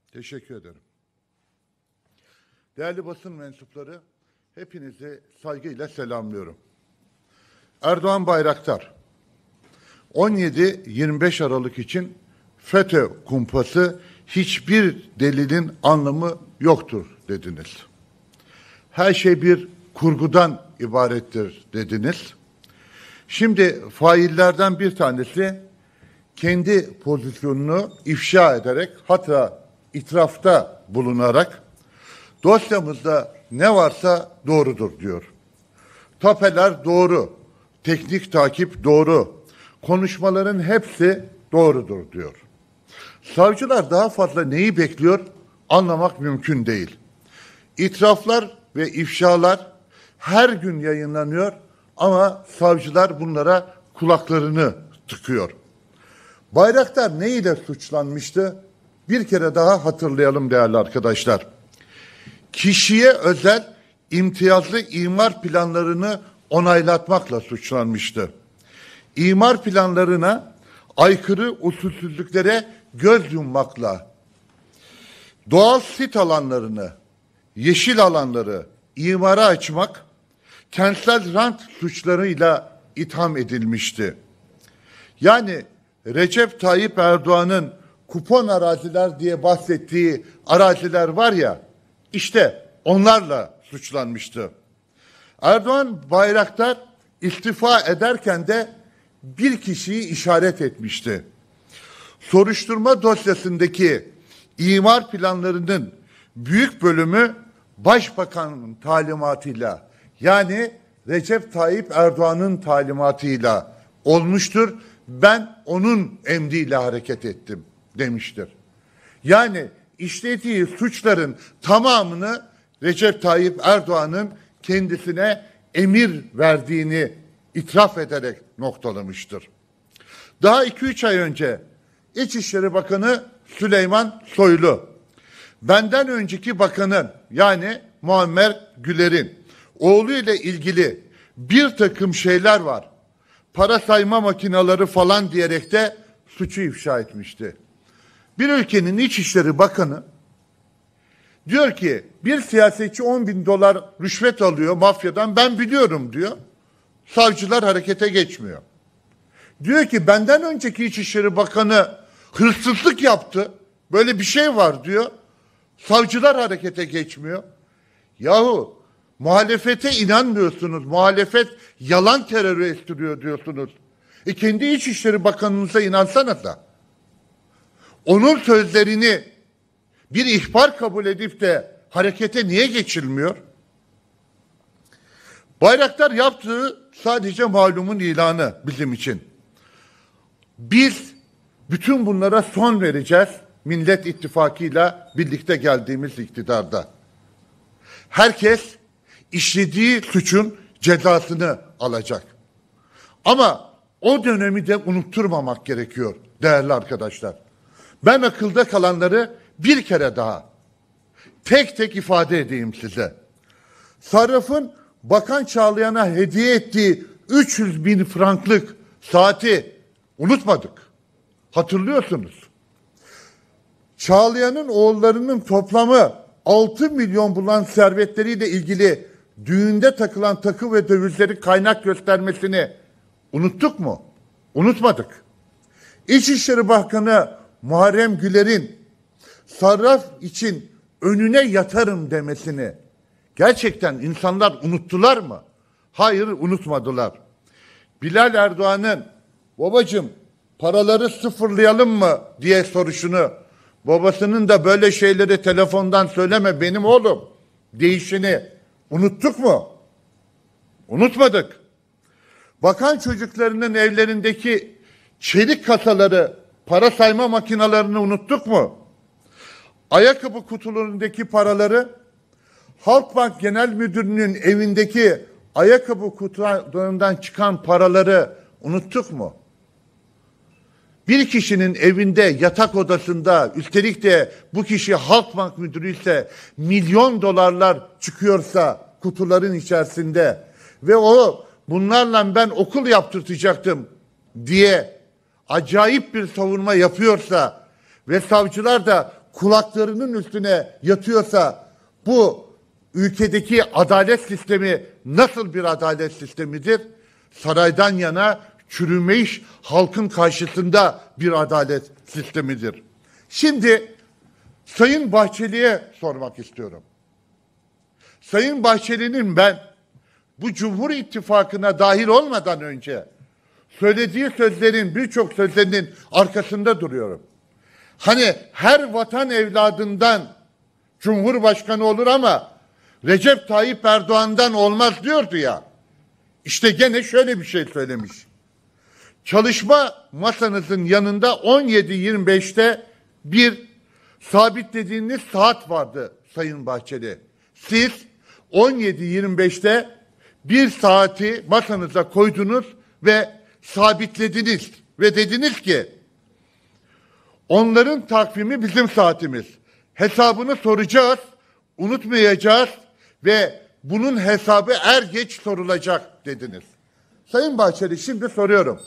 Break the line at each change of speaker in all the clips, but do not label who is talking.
Teşekkür ederim. Değerli basın mensupları, hepinizi saygıyla selamlıyorum. Erdoğan Bayraktar, 17-25 Aralık için FETÖ kumpası hiçbir delilin anlamı yoktur dediniz. Her şey bir kurgudan ibarettir dediniz. Şimdi faillerden bir tanesi kendi pozisyonunu ifşa ederek, hatta itirafta bulunarak dosyamızda ne varsa doğrudur diyor. Tapeler doğru, teknik takip doğru, konuşmaların hepsi doğrudur diyor. Savcılar daha fazla neyi bekliyor anlamak mümkün değil. İtiraflar ve ifşalar her gün yayınlanıyor ama savcılar bunlara kulaklarını tıkıyor. Bayraktar ne ile suçlanmıştı? Bir kere daha hatırlayalım değerli arkadaşlar. Kişiye özel imtiyazlı imar planlarını onaylatmakla suçlanmıştı. İmar planlarına aykırı usulsüzlüklere göz yummakla, doğal sit alanlarını, yeşil alanları imara açmak, kentsel rant suçlarıyla itham edilmişti. Yani Recep Tayyip Erdoğan'ın kupon araziler diye bahsettiği araziler var ya, işte onlarla suçlanmıştı. Erdoğan Bayraktar istifa ederken de bir kişiyi işaret etmişti. Soruşturma dosyasındaki imar planlarının büyük bölümü Başbakanın talimatıyla, yani Recep Tayyip Erdoğan'ın talimatıyla olmuştur. Ben onun emriyle hareket ettim demiştir. Yani işlediği suçların tamamını Recep Tayyip Erdoğan'ın kendisine emir verdiğini itiraf ederek noktalamıştır. Daha 2-3 ay önce İçişleri Bakanı Süleyman Soylu, benden önceki bakanın, yani Muammer Güler'in oğluyla ilgili bir takım şeyler var, para sayma makineleri falan diyerek de suçu ifşa etmişti. Bir ülkenin İçişleri Bakanı diyor ki bir siyasetçi 10.000 dolar rüşvet alıyor mafyadan, ben biliyorum diyor. Savcılar harekete geçmiyor. Diyor ki benden önceki İçişleri Bakanı hırsızlık yaptı, böyle bir şey var diyor. Savcılar harekete geçmiyor. Yahu muhalefete inanmıyorsunuz. Muhalefet yalan terörü estiriyor diyorsunuz. Kendi İçişleri Bakanınıza inansanız da. Onun sözlerini bir ihbar kabul edip de harekete niye geçilmiyor? Bayraktar yaptığı sadece malumun ilanı bizim için. Biz bütün bunlara son vereceğiz. Millet İttifakı'yla birlikte geldiğimiz iktidarda. Herkes işlediği suçun cezasını alacak. Ama o dönemi de unutturmamak gerekiyor değerli arkadaşlar. Ben akılda kalanları bir kere daha tek tek ifade edeyim size. Sarraf'ın Bakan Çağlayan'a hediye ettiği 300.000 franklık saati unutmadık. Hatırlıyorsunuz. Çağlayan'ın oğullarının toplamı 6 milyon bulan servetleriyle ilgili düğünde takılan takı ve dövizleri kaynak göstermesini unuttuk mu? Unutmadık. İçişleri Bakanı Muharrem Güler'in sarraf için önüne yatarım demesini gerçekten insanlar unuttular mı? Hayır, unutmadılar. Bilal Erdoğan'ın babacığım paraları sıfırlayalım mı diye soruşunu, babasının da böyle şeyleri telefondan söyleme benim oğlum deyişini unuttuk mu? Unutmadık. Bakan çocuklarının evlerindeki çelik kasaları, para sayma makinelerini unuttuk mu? Ayakkabı kutularındaki paraları, Halkbank Genel Müdürü'nün evindeki ayakkabı kutularından çıkan paraları unuttuk mu? Bir kişinin evinde, yatak odasında, üstelik de bu kişi Halkbank Müdürü ise milyon dolarlar çıkıyorsa kutuların içerisinde ve o bunlarla ben okul yaptırtacaktım diye acayip bir savunma yapıyorsa ve savcılar da kulaklarının üstüne yatıyorsa bu ülkedeki adalet sistemi nasıl bir adalet sistemidir? Saraydan yana çürümeş halkın karşısında bir adalet sistemidir. Şimdi Sayın Bahçeli'ye sormak istiyorum. Sayın Bahçeli'nin ben bu Cumhur İttifakı'na dahil olmadan önce söylediği sözlerin, birçok sözlerinin arkasında duruyorum. Hani her vatan evladından Cumhurbaşkanı olur ama Recep Tayyip Erdoğan'dan olmaz diyordu ya. İşte gene şöyle bir şey söylemiş. Çalışma masanızın yanında 17.25'te bir sabitlediğiniz saat vardı Sayın Bahçeli. Siz 17.25'te bir saati masanıza koydunuz ve sabitlediniz ve dediniz ki onların takvimi bizim saatimiz. Hesabını soracağız, unutmayacağız ve bunun hesabı er geç sorulacak dediniz. Sayın Bahçeli, şimdi soruyorum.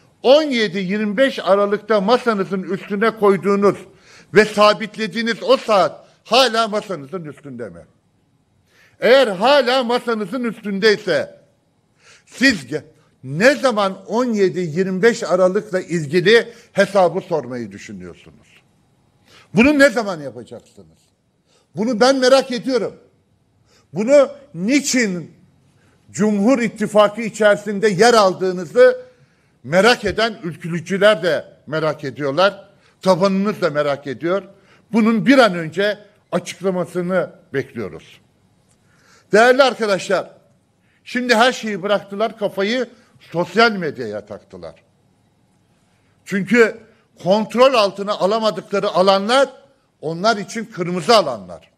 17-25 Aralık'ta masanızın üstüne koyduğunuz ve sabitlediğiniz o saat hala masanızın üstünde mi? Eğer hala masanızın üstündeyse siz ne zaman 17-25 Aralık'la ilgili hesabı sormayı düşünüyorsunuz? Bunu ne zaman yapacaksınız? Bunu ben merak ediyorum. Bunu niçin Cumhur İttifakı içerisinde yer aldığınızı merak eden ülkücüler de merak ediyorlar. Tabanınız da merak ediyor. Bunun bir an önce açıklamasını bekliyoruz. Değerli arkadaşlar, şimdi her şeyi bıraktılar, kafayı sosyal medyaya taktılar. Çünkü kontrol altına alamadıkları alanlar onlar için kırmızı alanlar.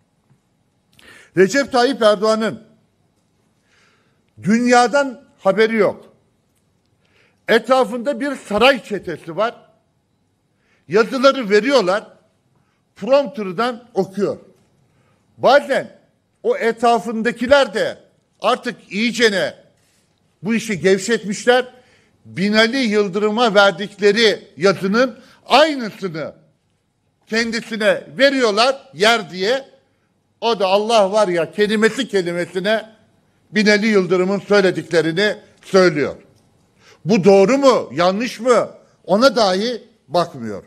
Recep Tayyip Erdoğan'ın dünyadan haberi yok. Etrafında bir saray çetesi var. Yazıları veriyorlar. Prompter'dan okuyor. Bazen o etrafındakiler de artık iyicene bu işi gevşetmişler. Binali Yıldırım'a verdikleri yazının aynısını kendisine veriyorlar yer diye. O da Allah var ya kelimesi kelimesine Binali Yıldırım'ın söylediklerini söylüyor. Bu doğru mu, yanlış mı? Ona dahi bakmıyor.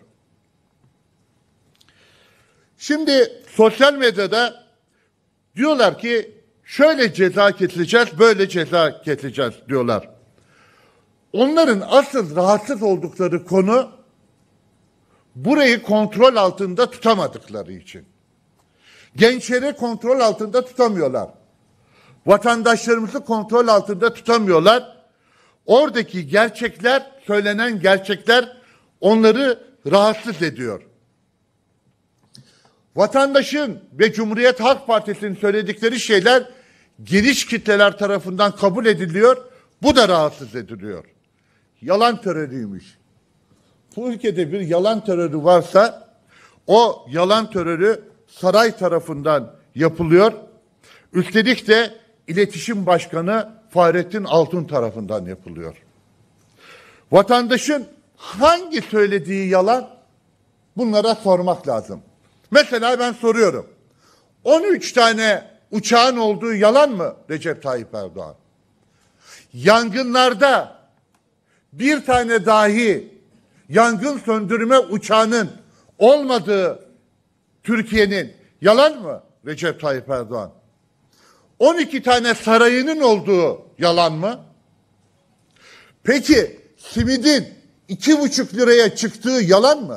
Şimdi sosyal medyada diyorlar ki şöyle ceza keseceğiz, böyle ceza keseceğiz diyorlar. Onların asıl rahatsız oldukları konu burayı kontrol altında tutamadıkları için. Gençleri kontrol altında tutamıyorlar. Vatandaşlarımızı kontrol altında tutamıyorlar. Oradaki gerçekler, söylenen gerçekler onları rahatsız ediyor. Vatandaşın ve Cumhuriyet Halk Partisi'nin söyledikleri şeyler geniş kitleler tarafından kabul ediliyor. Bu da rahatsız ediliyor. Yalan terörüymüş. Bu ülkede bir yalan terörü varsa o yalan terörü saray tarafından yapılıyor. Üstelik de İletişim Başkanı Fahrettin Altun tarafından yapılıyor. Vatandaşın hangi söylediği yalan? Bunlara sormak lazım. Mesela ben soruyorum. 13 tane uçağın olduğu yalan mı Recep Tayyip Erdoğan? Yangınlarda bir tane dahi yangın söndürme uçağının olmadığı Türkiye'nin yalan mı Recep Tayyip Erdoğan? 12 tane sarayının olduğu yalan mı? Peki simidin 2,5 liraya çıktığı yalan mı?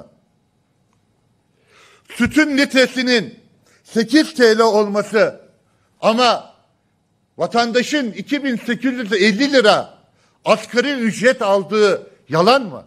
Sütün litresinin 8 TL olması ama vatandaşın 2.850 lira asgari ücret aldığı yalan mı?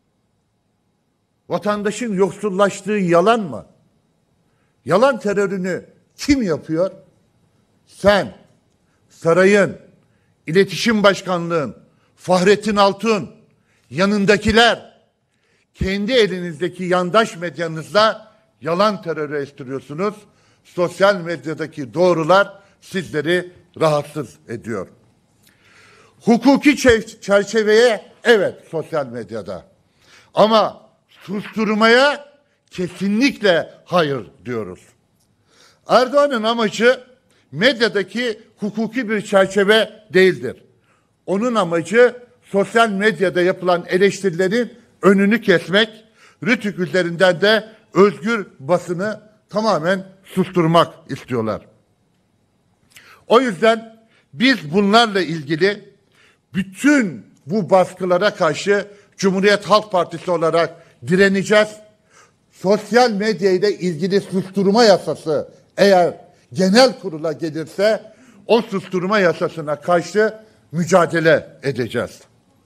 Vatandaşın yoksullaştığı yalan mı? Yalan terörünü kim yapıyor? Sen, sarayın, İletişim Başkanlığın, Fahrettin Altun, yanındakiler, kendi elinizdeki yandaş medyanızla yalan terörü estiriyorsunuz. Sosyal medyadaki doğrular sizleri rahatsız ediyor. Hukuki çerçeveye evet sosyal medyada ama susturmaya kesinlikle hayır diyoruz. Erdoğan'ın amacı medyadaki hukuki bir çerçeve değildir. Onun amacı sosyal medyada yapılan eleştirilerin önünü kesmek, Rütük üzerinden de özgür basını tamamen susturmak istiyorlar. O yüzden biz bunlarla ilgili bütün bu baskılara karşı Cumhuriyet Halk Partisi olarak direneceğiz. Sosyal medya ile ilgili susturma yasası eğer genel kurula gelirse o susturma yasasına karşı mücadele edeceğiz.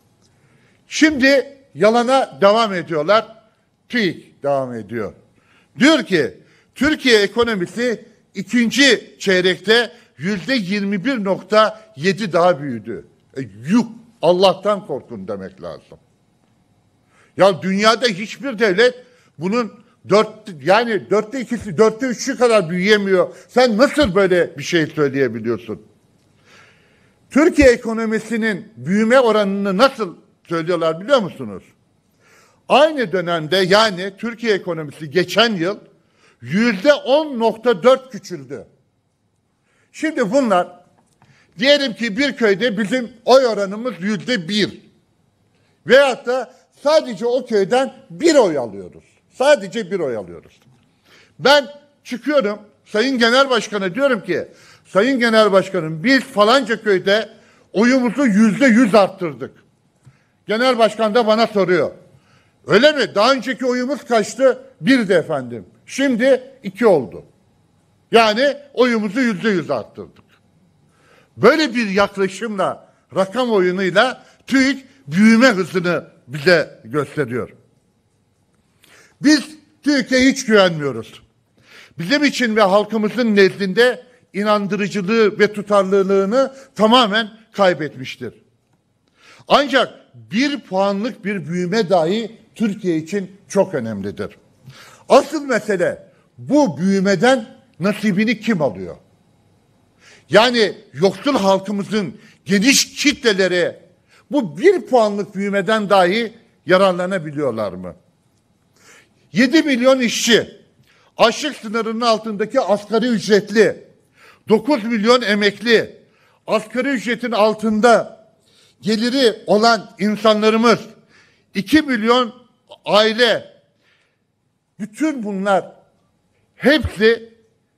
Şimdi yalana devam ediyorlar. TÜİK devam ediyor. Diyor ki Türkiye ekonomisi ikinci çeyrekte %21,7 daha büyüdü. Yuh, Allah'tan korkun demek lazım. Ya dünyada hiçbir devlet bunun dörtte ikisi, dörtte üçü kadar büyüyemiyor. Sen nasıl böyle bir şey söyleyebiliyorsun? Türkiye ekonomisinin büyüme oranını nasıl söylüyorlar biliyor musunuz? Aynı dönemde yani Türkiye ekonomisi geçen yıl %10,4 küçüldü. Şimdi bunlar diyelim ki bir köyde bizim oy oranımız %1 veyahut da sadece o köyden bir oy alıyoruz. Sadece bir oy alıyoruz. Ben çıkıyorum Sayın Genel Başkan'a diyorum ki Sayın Genel Başkanım biz falanca köyde oyumuzu %100 arttırdık. Genel Başkan da bana soruyor. Öyle mi? Daha önceki oyumuz kaçtı? 1'di efendim. Şimdi 2 oldu. Yani oyumuzu %100 arttırdık. Böyle bir yaklaşımla, rakam oyunuyla TÜİK büyüme hızını bize gösteriyor. Biz TÜİK'e hiç güvenmiyoruz. Bizim için ve halkımızın nezdinde inandırıcılığı ve tutarlılığını tamamen kaybetmiştir. Ancak 1 puanlık bir büyüme dahi Türkiye için çok önemlidir. Asıl mesele bu büyümeden nasibini kim alıyor? Yani yoksul halkımızın geniş kitleleri bu 1 puanlık büyümeden dahi yararlanabiliyorlar mı? 7 milyon işçi, açlık sınırının altındaki asgari ücretli, 9 milyon emekli, asgari ücretin altında geliri olan insanlarımız, 2 milyon aile, bütün bunlar hepsi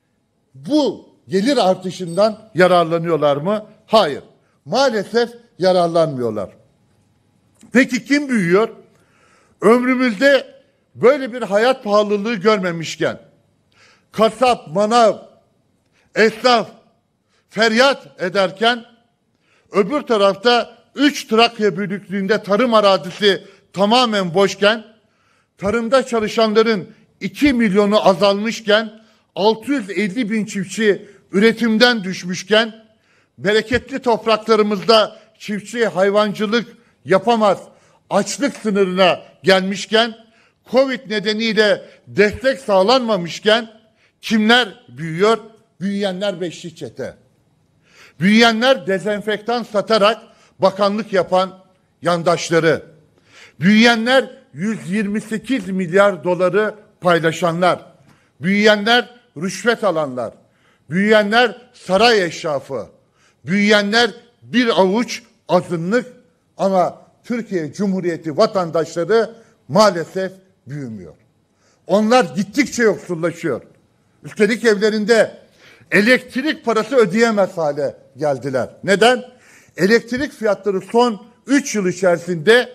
bu gelir artışından yararlanıyorlar mı? Hayır. Maalesef yararlanmıyorlar. Peki kim büyüyor? Ömrümüzde böyle bir hayat pahalılığı görmemişken, kasap, manav, esnaf feryat ederken, öbür tarafta 3 Trakya büyüklüğünde tarım arazisi tamamen boşken, tarımda çalışanların 2 milyonu azalmışken, 650 bin çiftçi üretimden düşmüşken, bereketli topraklarımızda çiftçi hayvancılık yapamaz, açlık sınırına gelmişken, Covid nedeniyle destek sağlanmamışken kimler büyüyor? Büyüyenler beşli çete. Büyüyenler dezenfektan satarak bakanlık yapan yandaşları. Büyüyenler 128 milyar doları paylaşanlar. Büyüyenler rüşvet alanlar. Büyüyenler saray eşrafı. Büyüyenler bir avuç azınlık ama Türkiye Cumhuriyeti vatandaşları maalesef büyümüyor. Onlar gittikçe yoksullaşıyor. Üstelik evlerinde elektrik parası ödeyemez hale geldiler. Neden? Elektrik fiyatları son 3 yıl içerisinde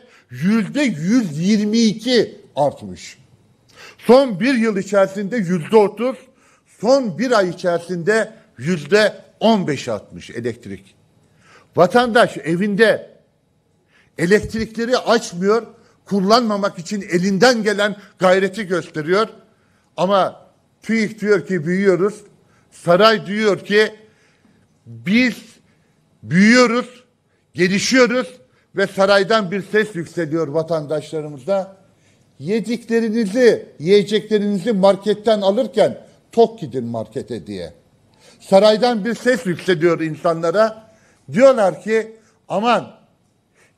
%122 artmış. Son 1 yıl içerisinde %30, son 1 ay içerisinde %15 artmış elektrik. Vatandaş evinde elektrikleri açmıyor, kullanmamak için elinden gelen gayreti gösteriyor. Ama TÜİK diyor ki büyüyoruz, saray diyor ki biz büyüyoruz, gelişiyoruz ve saraydan bir ses yükseliyor vatandaşlarımıza. Yediklerinizi, yiyeceklerinizi marketten alırken tok gidin markete diye. Saraydan bir ses yükseliyor insanlara. Diyorlar ki aman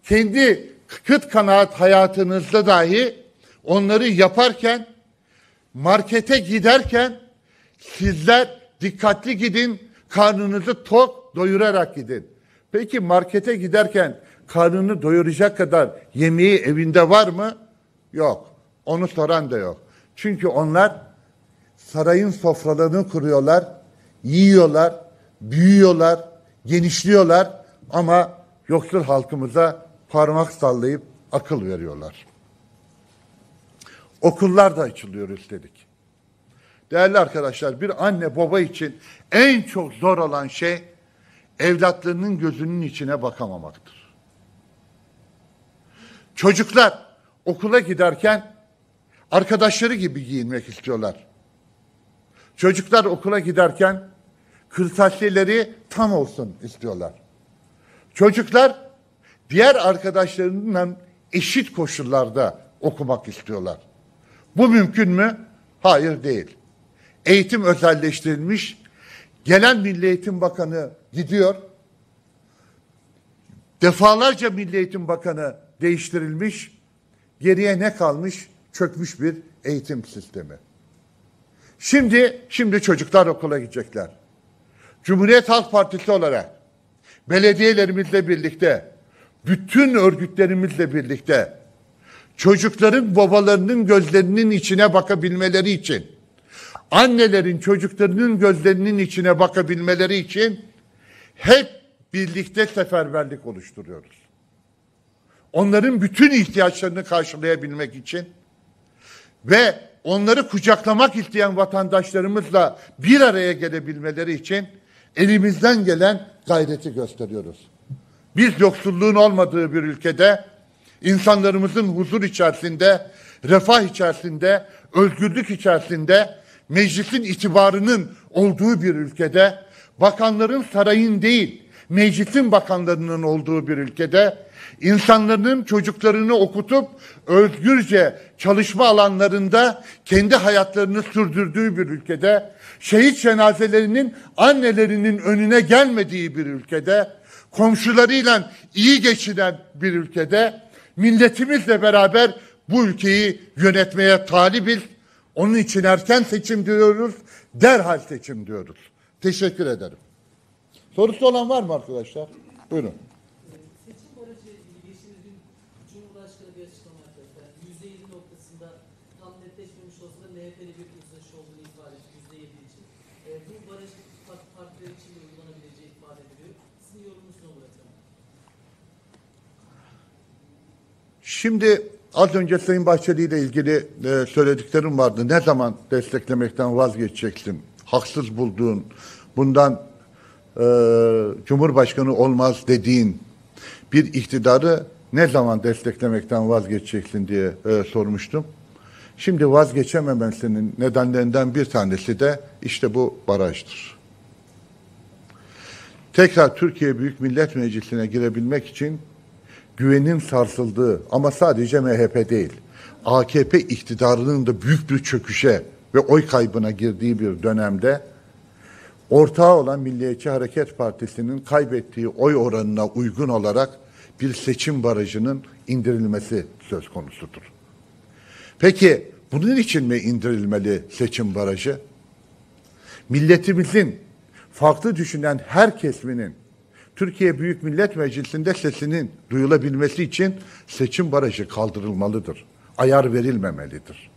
kendi kıt kanaat hayatınızda dahi onları yaparken markete giderken sizler dikkatli gidin, karnınızı tok doyurarak gidin. Peki markete giderken karnını doyuracak kadar yemeği evinde var mı? Yok. Onu soran da yok. Çünkü onlar sarayın sofralarını kuruyorlar, yiyorlar, büyüyorlar, genişliyorlar ama yoksul halkımıza parmak sallayıp akıl veriyorlar. Okullar da açılıyor üstelik. Değerli arkadaşlar, bir anne baba için en çok zor olan şey evlatlarının gözünün içine bakamamaktır. Çocuklar okula giderken arkadaşları gibi giyinmek istiyorlar. Çocuklar okula giderken kırtasiyeleri tam olsun istiyorlar. Çocuklar diğer arkadaşlarından eşit koşullarda okumak istiyorlar. Bu mümkün mü? Hayır, değil. Eğitim özelleştirilmiş. Gelen Milli Eğitim Bakanı gidiyor. Defalarca Milli Eğitim Bakanı değiştirilmiş. Geriye ne kalmış? Çökmüş bir eğitim sistemi. Şimdi çocuklar okula gidecekler. Cumhuriyet Halk Partisi olarak belediyelerimizle birlikte, bütün örgütlerimizle birlikte çocukların babalarının gözlerinin içine bakabilmeleri için, annelerin çocuklarının gözlerinin içine bakabilmeleri için hep birlikte seferberlik oluşturuyoruz. Onların bütün ihtiyaçlarını karşılayabilmek için ve onları kucaklamak isteyen vatandaşlarımızla bir araya gelebilmeleri için elimizden gelen gayreti gösteriyoruz. Biz yoksulluğun olmadığı bir ülkede, insanlarımızın huzur içerisinde, refah içerisinde, özgürlük içerisinde, meclisin itibarının olduğu bir ülkede, bakanların sarayın değil, meclisin bakanlarının olduğu bir ülkede, insanların çocuklarını okutup özgürce çalışma alanlarında kendi hayatlarını sürdürdüğü bir ülkede, şehit cenazelerinin annelerinin önüne gelmediği bir ülkede, komşularıyla iyi geçinen bir ülkede, milletimizle beraber bu ülkeyi yönetmeye talibiz. Onun için erken seçim diyoruz, derhal seçim diyoruz. Teşekkür ederim. Sorusu olan var mı arkadaşlar? Buyurun.
Seçim aracı ilgili geçtiğimiz gün Cumhurbaşkanı bir açıklama yaptı. %7 noktasında tam netleşmemiş olsa da MHP'li bir uzlaşı olduğunu ifade etti %7 için. Bu baraj partiler için de uygulanabileceği ifade ediliyor. Sizin yorumunuz ne olur efendim?
Şimdi az önce Sayın Bahçeli ile ilgili söylediklerim vardı. Ne zaman desteklemekten vazgeçeceksin? Haksız bulduğun, bundan Cumhurbaşkanı olmaz dediğin bir iktidarı ne zaman desteklemekten vazgeçeceksin diye sormuştum. Şimdi vazgeçememesinin nedenlerinden bir tanesi de işte bu barajdır. Tekrar Türkiye Büyük Millet Meclisi'ne girebilmek için güvenin sarsıldığı ama sadece MHP değil, AKP iktidarının da büyük bir çöküşe ve oy kaybına girdiği bir dönemde ortağı olan Milliyetçi Hareket Partisi'nin kaybettiği oy oranına uygun olarak bir seçim barajının indirilmesi söz konusudur. Peki bunun için mi indirilmeli seçim barajı? Milletimizin farklı düşünen her kesiminin Türkiye Büyük Millet Meclisi'nde sesinin duyulabilmesi için seçim barajı kaldırılmalıdır. Ayar verilmemelidir.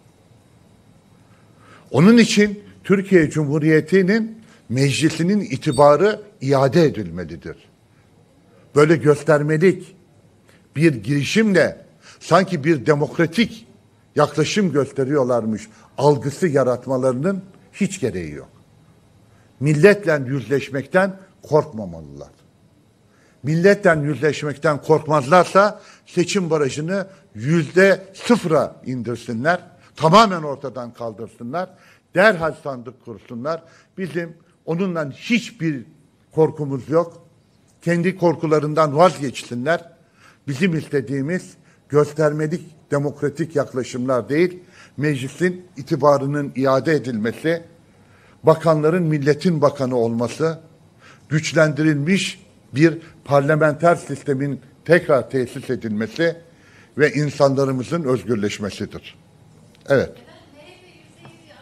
Onun için Türkiye Cumhuriyeti'nin meclisinin itibarı iade edilmelidir. Böyle göstermelik bir girişimle sanki bir demokratik yaklaşım gösteriyorlarmış algısı yaratmalarının hiç gereği yok. Milletle yüzleşmekten korkmamalılar. Milletle yüzleşmekten korkmazlarsa seçim barajını %0'a indirsinler. Tamamen ortadan kaldırsınlar. Derhal sandık kursunlar. Bizim onunla hiçbir korkumuz yok. Kendi korkularından vazgeçsinler. Bizim istediğimiz göstermelik demokratik yaklaşımlar değil, meclisin itibarının iade edilmesi, bakanların milletin bakanı olması, güçlendirilmiş bir parlamenter sistemin tekrar tesis edilmesi ve insanlarımızın özgürleşmesidir. Evet.
MHP %7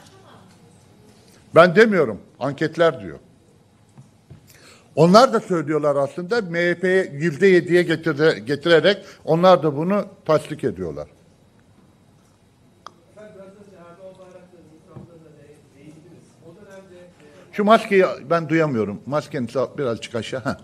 Ben demiyorum, anketler diyor. Onlar da söylüyorlar aslında, MHP'ye %7'ye getirerek onlar da bunu tasdik ediyorlar. Şu maskeyi ben duyamıyorum. Maskenizi birazcık aşağı. Heh.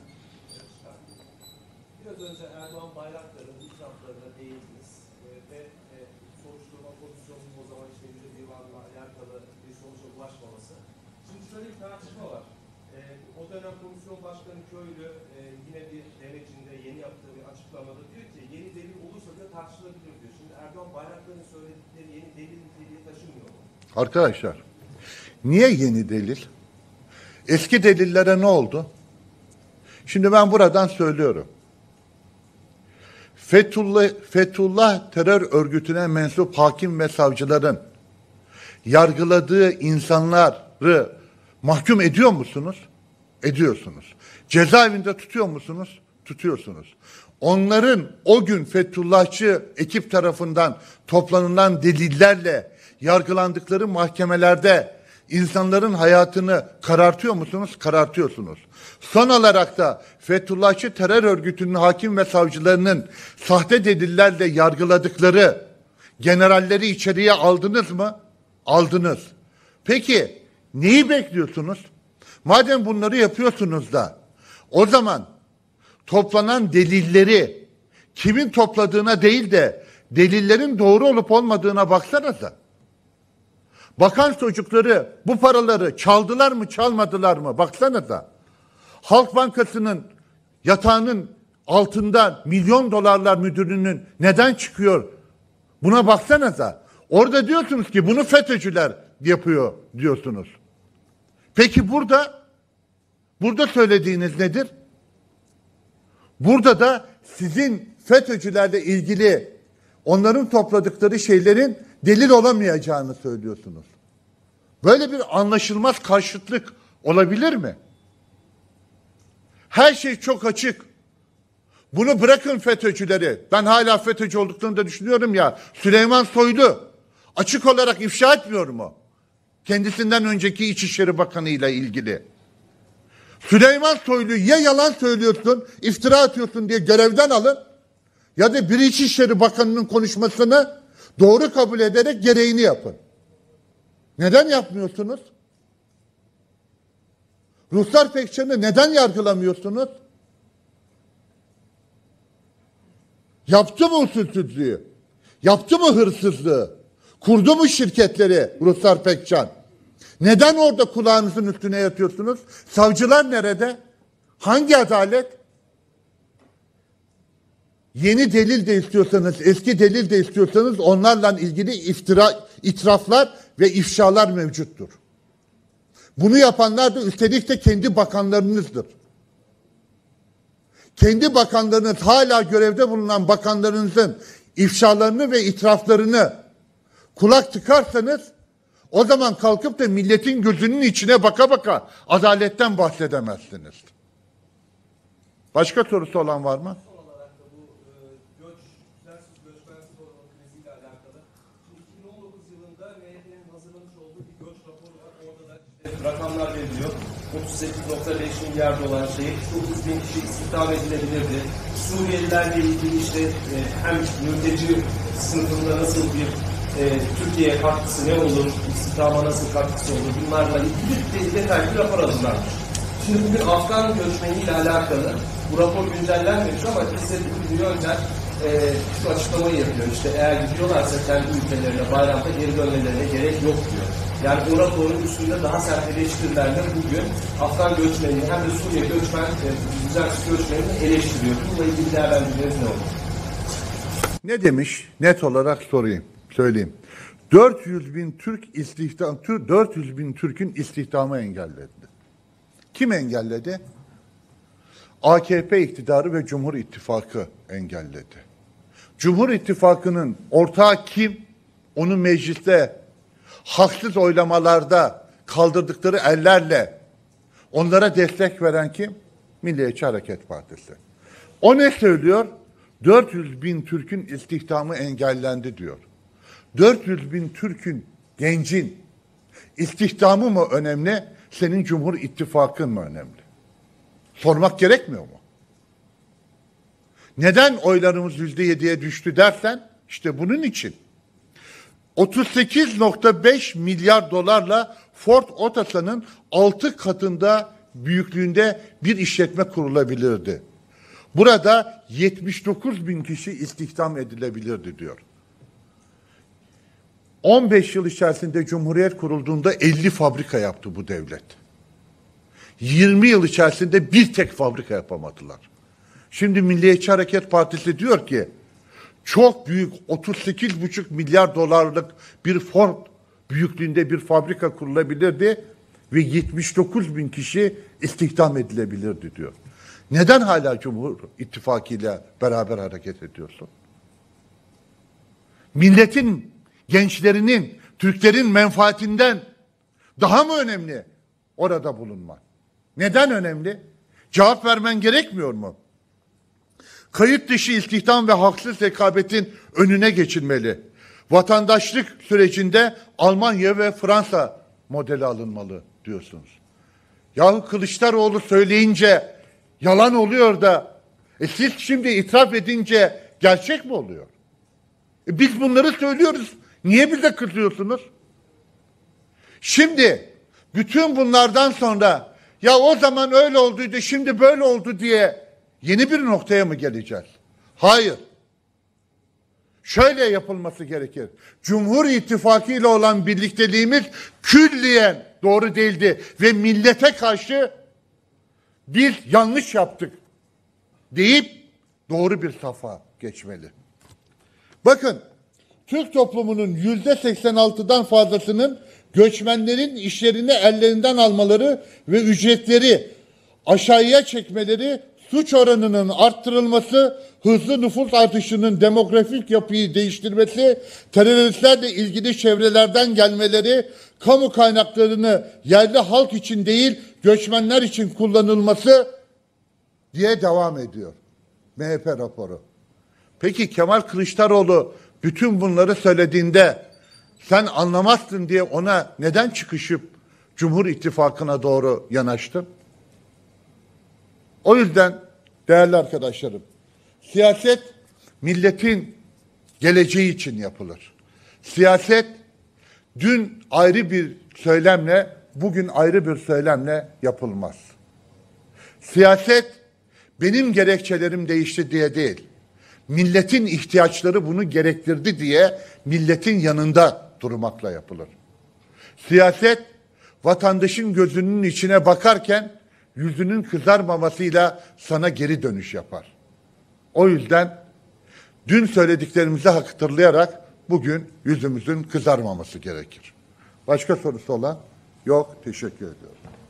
Biraz önce Erdoğan Bayraktar'ın itiraflarına değindiniz ve soruşturma komisyonunun o zaman işte Yüce Divan'la alakalı bir sonuca ulaşmaması. Şimdi şöyle bir tartışma var. O dönem komisyon başkanı Köylü yine bir demecinde yeni yaptığı bir açıklamada diyor ki yeni delil olursa da tartışılabilir diyor. Şimdi Erdoğan Bayraktar'ın söyledikleri yeni delil niteliği taşımıyor mu?
Arkadaşlar, niye yeni delil? Eski delillere ne oldu? Şimdi ben buradan söylüyorum. Fethullah terör örgütüne mensup hakim ve savcıların yargıladığı insanları mahkum ediyor musunuz? Ediyorsunuz. Cezaevinde tutuyor musunuz? Tutuyorsunuz. Onların o gün Fethullahçı ekip tarafından toplanılan delillerle yargılandıkları mahkemelerde insanların hayatını karartıyor musunuz? Karartıyorsunuz. Son olarak da Fethullahçı terör örgütünün hakim ve savcılarının sahte delillerle yargıladıkları generalleri içeriye aldınız mı? Aldınız. Peki neyi bekliyorsunuz? Madem bunları yapıyorsunuz da o zaman toplanan delilleri kimin topladığına değil de delillerin doğru olup olmadığına baksanıza. Bakan çocukları bu paraları çaldılar mı çalmadılar mı? Baksanıza. Halk Bankası'nın yatağının altında milyon dolarlar müdürünün neden çıkıyor? Buna baksanıza. Orada diyorsunuz ki bunu FETÖ'cüler yapıyor diyorsunuz. Peki burada söylediğiniz nedir? Burada da sizin FETÖ'cülerle ilgili onların topladıkları şeylerin delil olamayacağını söylüyorsunuz. Böyle bir anlaşılmaz karşıtlık olabilir mi? Her şey çok açık. Bunu bırakın FETÖ'cüleri. Ben hala FETÖ'cü olduklarını da düşünüyorum ya. Süleyman Soylu açık olarak ifşa etmiyor mu? Kendisinden önceki İçişleri Bakanı ile ilgili. Süleyman Soylu ya yalan söylüyorsun, iftira atıyorsun diye görevden alın ya da bir İçişleri Bakanı'nın konuşmasını doğru kabul ederek gereğini yapın. Neden yapmıyorsunuz? Ruslar Pekcan'ı neden yargılamıyorsunuz? Yaptı mı usulsüzlüğü? Yaptı mı hırsızlığı? Kurdu mu şirketleri Ruslar Pekcan? Neden orada kulağınızın üstüne yatıyorsunuz? Savcılar nerede? Hangi adalet? Yeni delil de istiyorsanız, eski delil de istiyorsanız onlarla ilgili itiraflar ve ifşalar mevcuttur. Bunu yapanlar da üstelik de kendi bakanlarınızdır. Kendi bakanlarınız, hala görevde bulunan bakanlarınızın ifşalarını ve itiraflarını kulak tıkarsanız o zaman kalkıp da milletin gözünün içine baka baka adaletten bahsedemezsiniz. Başka sorusu olan var mı?
Son olarak da bu düzensiz göçmensiz olma kriziyle alakalı. Şimdi 2019 yılında MHP'nin hazırlamış olduğu bir göç raporu var. Orada da işte rakamlar veriliyor. 38.5 milyar dolar şehir, 9 bin kişi istihdam edilebilirdi. Suriyelilerle ilgili işte hem mülteci sınıfında nasıl bir Türkiye'ye katkısı ne olur, istihdama nasıl katkısı olur, bunlarla ilgili detaylı bir rapor hazırlanmış. Şimdi bugün Afgan göçmeniyle alakalı bu rapor güncellenmemiş ama Kiliseli Ülkü Yönder şu açıklamayı yapıyor. İşte eğer gidiyorlarsa kendi ülkelerine bayramda geri dönmelerine gerek yok diyor. Yani o raporun üstünde daha sert eleştirilerle bugün Afgan göçmenini hem de Suriye düzensiz göçmenini eleştiriyor. Bununla ilgili değerlendirmeniz ne olur?
Ne demiş? Net olarak söyleyeyim. 400 bin Türk'ün istihdamı engelledi. Kim engelledi? AKP iktidarı ve Cumhur İttifakı engelledi. Cumhur İttifakı'nın ortağı kim? Onu mecliste haksız oylamalarda kaldırdıkları ellerle onlara destek veren kim? Milliyetçi Hareket Partisi. O ne söylüyor? 400 bin Türk'ün istihdamı engellendi diyor. 400 bin Türk'ün, gencin İstihdamı mı önemli, senin Cumhur İttifakın mı önemli? Sormak gerekmiyor mu? Neden oylarımız %7'ye düştü dersen, işte bunun için. 38,5 milyar dolarla Ford Otosan'ın 6 katında büyüklüğünde bir işletme kurulabilirdi. Burada 79 bin kişi istihdam edilebilirdi diyor. 15 yıl içerisinde Cumhuriyet kurulduğunda 50 fabrika yaptı bu devlet. 20 yıl içerisinde bir tek fabrika yapamadılar. Şimdi Milliyetçi Hareket Partisi diyor ki çok büyük 38,5 milyar dolarlık bir Ford büyüklüğünde bir fabrika kurulabilirdi ve 79 bin kişi istihdam edilebilirdi diyor. Neden hala Cumhur İttifakı ile beraber hareket ediyorsun? Milletin, gençlerinin, Türklerin menfaatinden daha mı önemli orada bulunmak? Neden önemli? Cevap vermen gerekmiyor mu? Kayıt dışı istihdam ve haksız rekabetin önüne geçilmeli. Vatandaşlık sürecinde Almanya ve Fransa modeli alınmalı diyorsunuz. Yahu Kılıçdaroğlu söyleyince yalan oluyor da siz şimdi itiraf edince gerçek mi oluyor? Biz bunları söylüyoruz. Niye bize kızıyorsunuz? Şimdi bütün bunlardan sonra ya o zaman öyle olduydu, şimdi böyle oldu diye yeni bir noktaya mı geleceğiz? Hayır. Şöyle yapılması gerekir. Cumhur İttifakı ile olan birlikteliğimiz külliyen doğru değildi ve millete karşı biz yanlış yaptık deyip doğru bir safa geçmeli. Bakın, Türk toplumunun %86'dan fazlasının göçmenlerin işlerini ellerinden almaları ve ücretleri aşağıya çekmeleri, suç oranının arttırılması, hızlı nüfus artışının demografik yapıyı değiştirmesi, teröristlerle ilgili çevrelerden gelmeleri, kamu kaynaklarını yerli halk için değil göçmenler için kullanılması diye devam ediyor MHP raporu. Peki Kemal Kılıçdaroğlu bütün bunları söylediğinde sen anlamazsın diye ona neden çıkışıp Cumhur İttifakı'na doğru yanaştın? O yüzden değerli arkadaşlarım, siyaset milletin geleceği için yapılır. Siyaset dün ayrı bir söylemle, bugün ayrı bir söylemle yapılmaz. Siyaset benim gerekçelerim değişti diye değil, milletin ihtiyaçları bunu gerektirdi diye milletin yanında durmakla yapılır. Siyaset vatandaşın gözünün içine bakarken yüzünün kızarmamasıyla sana geri dönüş yapar. O yüzden dün söylediklerimizi hatırlayarak bugün yüzümüzün kızarmaması gerekir. Başka sorusu olan yok. Teşekkür ediyorum.